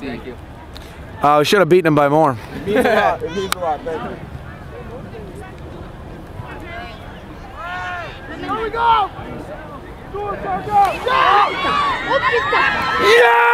see. Thank you. We should have beaten him by more. It means a lot. It means a lot. Thank you. Here we go! Do it, Sergio! Yeah!